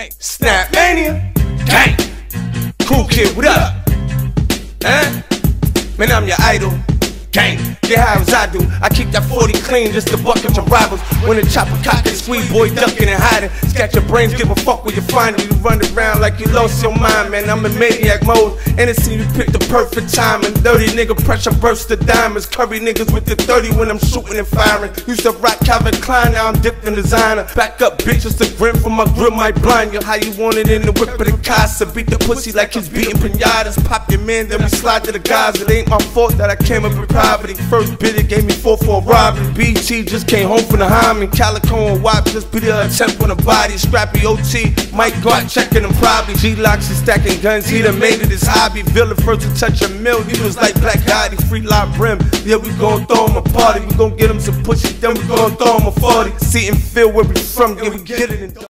Snap Mania, gang. Cool Kid, what up? Man, I'm your idol. Gang, get high as I do. I keep that 40 clean just to bucket your rivals. When the chopper cock and sweet boy ducking and hiding. Scratch your brains, give a fuck where you find it. You run around like you lost your mind, man. I'm in maniac mode. And it seems you picked the perfect time. And dirty nigga pressure burst the diamonds. Curry niggas with the 30 when I'm shooting and firing. Used to rock Calvin Klein, now I'm dipped in designer. Back up bitches to grin from my grip might blind you. How you want it in the whip of the casa. Beat the pussy like he's beating pinatas. Pop your man, then we slide to the guys. It ain't my fault that I came up with poverty. First bid it gave me 4 for a robbery. BT just came home from the Hyman. Calico and WAP just beat the attempt on the body. Scrappy OT, Mike Gart checking him probably. G-Locks is stacking guns, he done made it his hobby. Villain first to touch a mill, he was like Black Gotti. Free lot rim, yeah we gon' throw him a party. We gon' get him some pussy, then we gon' throw him a 40. See and feel where we from, yeah we get it.